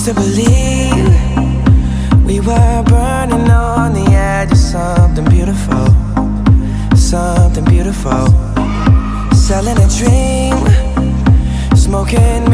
used to believe we were burning on the edge of something beautiful, something beautiful. Selling a dream, smoking